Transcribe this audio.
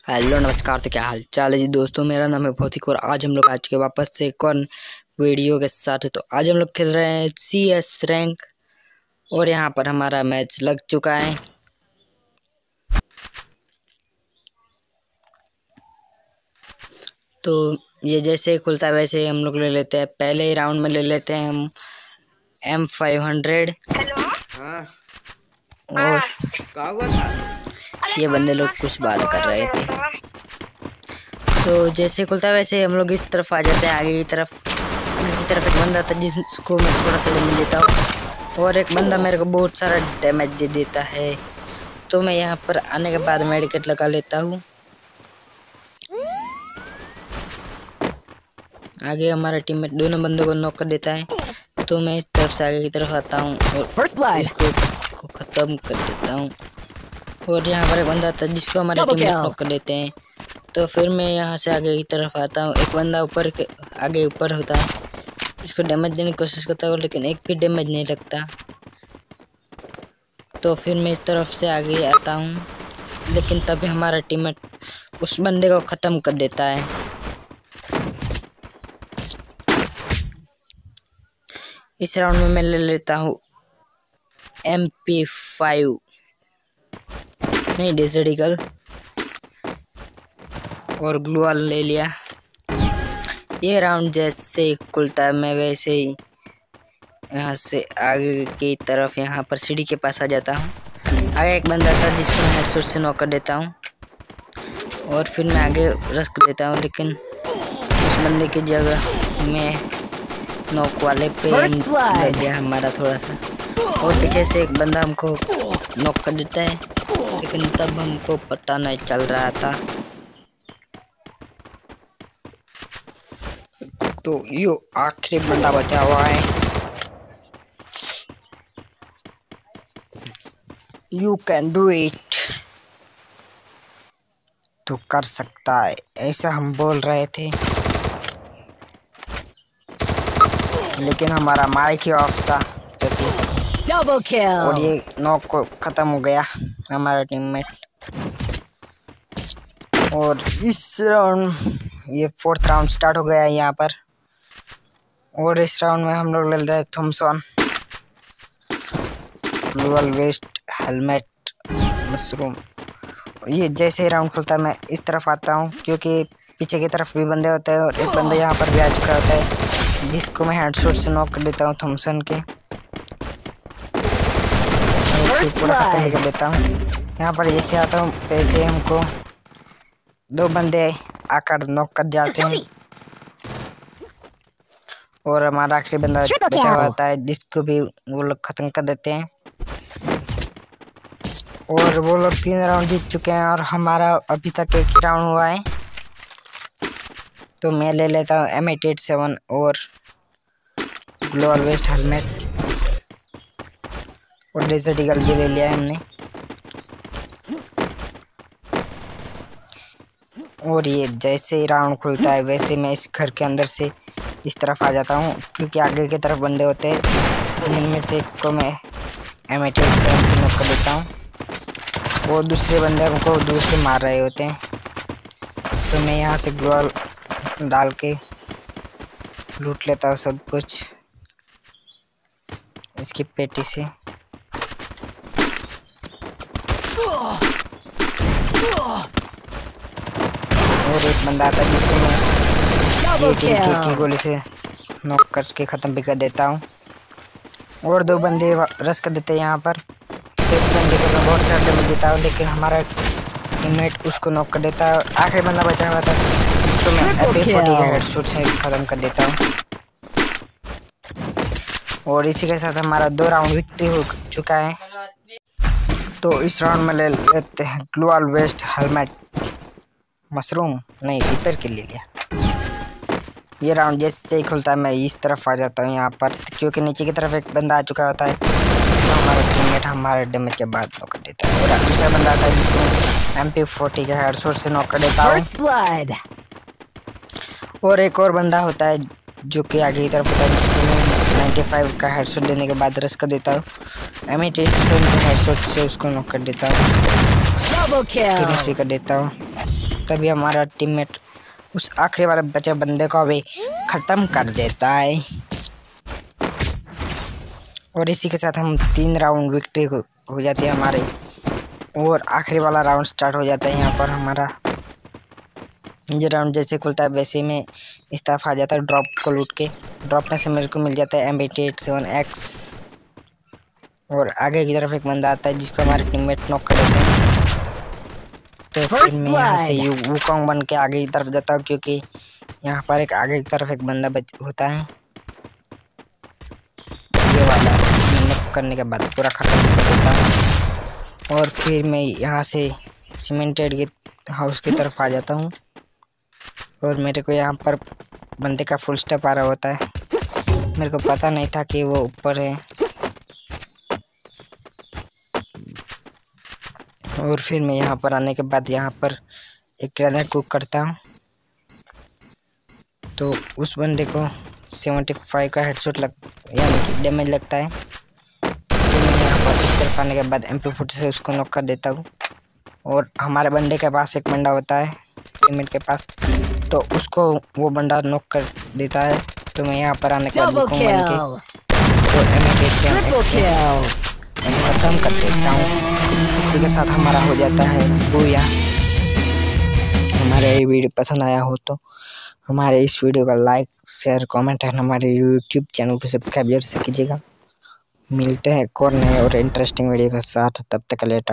Hello नमस्कार। तो क्या हाल चाल है जी दोस्तों, मेरा नाम है भौतिक और आज हम लोग आज के वापस से एक और वीडियो के साथ है। तो आज हम लोग खेल रहे हैं CS रैंक और यहाँ पर हमारा मैच लग चुका है। तो ये जैसे ही खुलता है वैसे ही हम लोग ले लेते हैं। पहले ही राउंड में ले लेते हैं हम M500 और ये बंदे लोग कुछ बात कर रहे थे। तो जैसे ही खुलता है वैसे ही हम लोग इस तरफ आ जाते हैं। आगे की तरफ एक बंदा था जिसको मैं थोड़ा सा डैमेज देता हूँ और एक बंदा मेरे को बहुत सारा डैमेज दे देता है। तो मैं यहाँ पर आने के बाद मेडिकेट लगा लेता हूँ। आगे हमारा टीममेट दोनों बंदों को नॉक कर देता है। तो मैं इस तरफ से आगे की तरफ आता हूँ और इसको खत्म कर देता हूँ। और यहाँ पर एक बंदा था जिसको हमारे टीममेट नॉक कर देते हैं। तो फिर मैं यहाँ से आगे की तरफ आता हूँ। एक बंदा आगे ऊपर होता है, इसको डैमेज देने की कोशिश करता हूँ लेकिन एक भी डैमेज नहीं लगता। तो फिर मैं इस तरफ से आगे आता हूँ लेकिन तभी हमारा टीममेट उस बंदे को ख़त्म कर देता है। इस राउंड में मैं ले लेता हूँ MP5 नहीं डेजर्ट ईगल और ग्लूवाल ले लिया। ये राउंड जैसे खुलता है मैं वैसे ही यहाँ से आगे की तरफ यहाँ पर सीढ़ी के पास आ जाता हूँ। आगे एक बंदा था जिसको मैं हेडशॉट से नॉक कर देता हूँ और फिर मैं आगे रश कर देता हूँ लेकिन उस बंदे की जगह में नॉक वाले पे लग गया हमारा थोड़ा सा। और पीछे से एक बंदा हमको नॉक कर देता है लेकिन तब हमको पता नहीं चल रहा था। तो यो आखिरी बंदा बचा हुआ है। यू कैन डू इट, तू कर सकता है, ऐसा हम बोल रहे थे लेकिन हमारा माइक ही ऑफ था डबल किल और ये नॉक को खत्म हो गया हमारा टीममेट। और इस राउंड ये 4th राउंड स्टार्ट हो गया है यहाँ पर। और इस राउंड में हम लोग ले रहे हैं थॉमसन, ग्लूवाल वेस्ट, हेलमेट, मशरूम। ये जैसे ही राउंड खुलता है मैं इस तरफ आता हूँ क्योंकि पीछे की तरफ भी बंदे होते हैं और एक बंदा यहाँ पर भी आ चुका होता है जिसको मैं हेडशॉट से नॉक कर देता हूँ थॉमसन के। पूरा खत्म कर देता हूँ। यहाँ पर जैसे आता हूँ वैसे हमको 2 बंदे आकर नॉक कर जाते हैं और हमारा आखिरी बंदा बचा हुआ होता है जिसको भी वो लोग खत्म कर देते हैं। और वो लोग 3 राउंड जीत चुके हैं और हमारा अभी तक एक ही राउंड हुआ है। तो मैं ले लेता हूँ M887 और ग्लोबल वेस्ट, हेलमेट और डेजर्ट ईगल भी ले लिया है हमने। और ये जैसे ही राउंड खुलता है वैसे मैं इस घर के अंदर से इस तरफ आ जाता हूँ क्योंकि आगे की तरफ बंदे होते हैं जिनमें से एक को मैं M887 से नॉक कर देता हूँ। वो दूसरे बंदे को दूर से मार रहे होते हैं। तो मैं यहाँ से ग्लोवाल डाल के लूट लेता हूँ सब कुछ इसकी पेटी से। और एक बंदा आता है जिसको मैं G18 की गोली से नॉक करके ख़त्म भी कर देता हूँ। और 2 बंदे रश कर देते हैं यहाँ पर। एक बंदे को मैं बहुत सारा डैमेज देता हूँ लेकिन हमारा टीममेट उसको नॉक कर देता है। और आखिरी बंदा बचा हुआ था जिसको मैं MP40 के हेडशॉट से ख़त्म कर देता हूँ। और इसी के साथ हमारा 2 राउंड विक्ट्री हो चुका है। तो इस राउंड में ले लेते हैं ग्लूवाल वेस्ट, हेलमेट, मशरूम नहीं रिपेयर के लिए लिया। ये राउंड जैसे ही खुलता है मैं इस तरफ आ जाता हूँ यहाँ पर क्योंकि नीचे की तरफ एक बंदा आ चुका होता है जिसको हमारा टीममेट हमारे डैमेज के बाद नॉक कर देता है। और दूसरा बंदा आता है जिसको MP40 के हेडशॉट से नॉक कर देता हूँ। और एक और बंदा होता है जो कि आगे की तरफ होता है जिसको मैं 95 का हेडशॉट देने के बाद रश कर देता हूँ। M887 के हेडशॉट से उसको नॉक कर देता हूँ, फिनिश भी कर देता हूँ। तभी हमारा टीममेट उस आखिरी वाले बचे बंदे को भी खत्म कर देता है और इसी के साथ हम 3 राउंड विक्ट्री हो जाती है हमारे और आखिरी वाला राउंड स्टार्ट हो जाता है। यहाँ पर हमारा ये राउंड जैसे खुलता है वैसे में इस तरफ आ जाता है ड्रॉप को लूट के। ड्रॉप में से मेरे को मिल जाता है M8A7X और आगे की तरफ एक बंदा आता है जिसको हमारे टीममेट नॉक कर देते हैं। तो फिर मैं यहाँ से वुकोंग बन के आगे की तरफ जाता हूँ क्योंकि यहाँ पर एक आगे की तरफ एक बंदा होता है। ये वाला नॉक करने के बाद पूरा खत्म कर देता हूँ और फिर मैं यहाँ से सीमेंटेड हाउस की तरफ आ जाता हूँ और मेरे को यहाँ पर बंदे का फुल स्टेप आ रहा होता है। मेरे को पता नहीं था कि वो ऊपर है और फिर मैं यहाँ पर आने के बाद यहाँ पर एक ग्रेनेड कुक करता हूँ तो उस बंदे को 75 का हेडशॉट यानी कि डैमेज लगता है। फिर मैं यहाँ पर इस तरफ आने के बाद MP40 से उसको नॉक कर देता हूँ और हमारे बंदे के पास एक बंदा होता है टीममेट के पास, तो उसको वो बंदा नॉक कर देता है। तो मैं यहाँ पर आने के बाद वुकोंग बन के तो M8A7X खत्म कर देता हूँ। इसी के साथ हमारा हो जाता है बूया। हमारे ये वीडियो पसंद आया हो तो हमारे इस वीडियो का लाइक शेयर कमेंट एंड हमारे YouTube चैनल को सब्सक्राइब जरूर से कीजिएगा। मिलते हैं एक और नए और इंटरेस्टिंग वीडियो के साथ, तब तक के लिए।